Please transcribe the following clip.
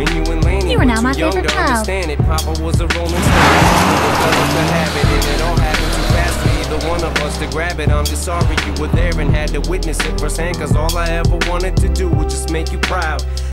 And you and Laney You are now my too young favorite to child. understand it. Papa was a rolling stone, developed a habit, and it all happened too fast for either one of us to grab it. I'm just sorry you were there and had to witness it firsthand, cause all I ever wanted to do was just make you proud.